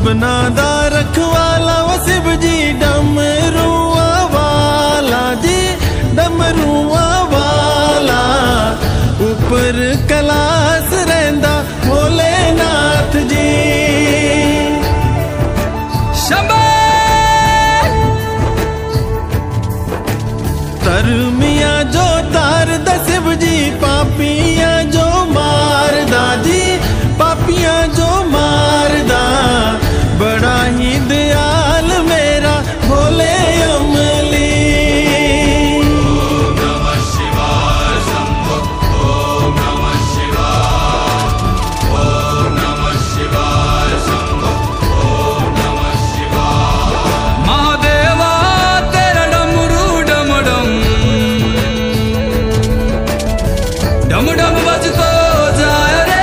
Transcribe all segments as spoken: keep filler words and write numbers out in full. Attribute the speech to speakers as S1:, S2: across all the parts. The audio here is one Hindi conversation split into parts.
S1: सबना दा रखवाला वो शिव जी डमरुआ वाला जी डमरुआ वाला ऊपर कैलाश रहिंदा भोलेनाथ जी। धर्मिया जो तार दा शिव जी पापिया जो मारदा जी पापिया जो मारदा बड़ा ही दयाल मेरा भोले अमली।
S2: ओम नमः शिवाय शंभो ओम नमः शिवाय ओम नमः शिवाय शंभो ओम नमः शिवाय। महादेवा तेरा डमरू डम डम डम डम बजतो जाए रे।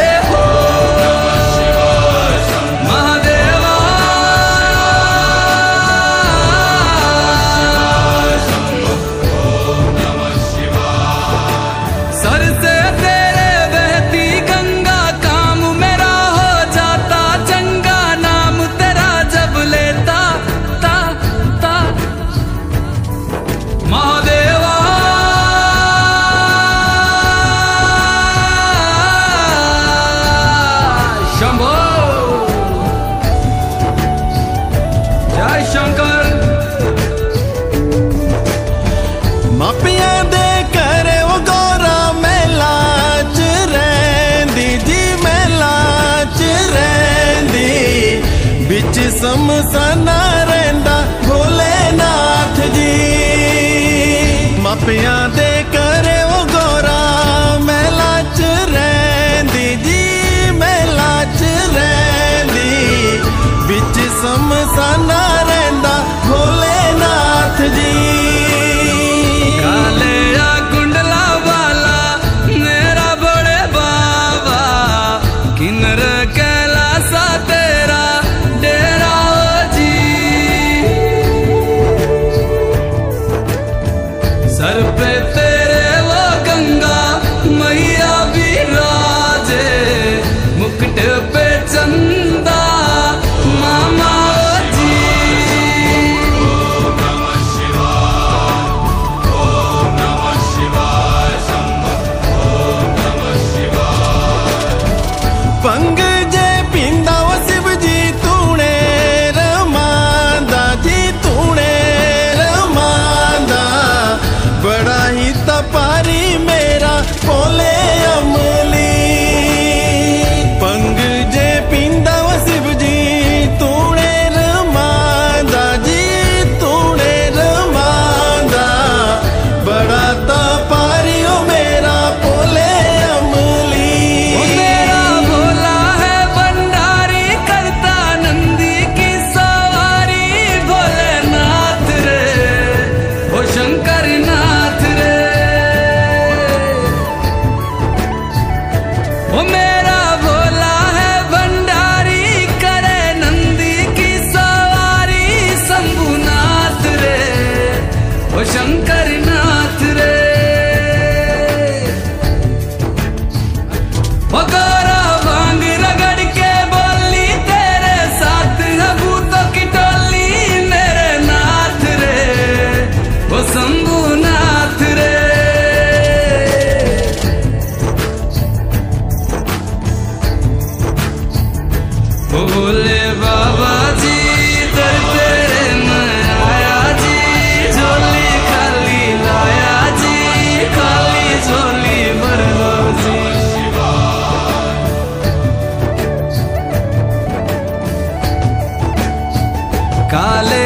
S1: मापिया दे करे वो गौरा मेला च रहिंदी जी मेला च रहिंदी बिच समसाना रहिंदा भोलेनाथ जी। मापिया दे करे वो गौरा मेला च रहिंदी जी मेला च रहिंदी बिच समसाना रहिंदा भोलेनाथ जी।
S2: कालेया कुंडला वाला मेरा बड़े बाबा किन्नर कैलासा तेरा डेरा हो जी। सर पे तेरे वो गंगा मैया विराजे मुकुट पे चंदा मामा हो जी। ओम नमः शिवाय ओम नमः शिवाय शंभो ओम नमः शिवाय।
S1: पंग जे पींदा वो शिव जी तूने रमांदा जी तूने रमांदा बड़ा ही तपारी मेरा भोले अमली। पंग जे पींदा वो शिव जी तूने रमांदा जी तूने रमांदा बड़ा तपारी ओ मेरा भोले अमली।
S2: ओ मेरा भोला है भंडारी करता नंदी की सवारी भोलेनाथ रे ओ शंकर नाथ रे। ओ मेरा भोला है भंडारी करे नंदी की सवारी शंभुनाथ रे ओ शंकर नाथ रे। ओ गौरा भांग रगड़ के बोली तेरे साथ है भूतों की टोली मेरे नाथ रे ओ शंभुनाथ रे। ओ भोले बाबा जी दर तेरे मैं आया जी झोली खाली लाया जी खाली झोली भर लो जी। काले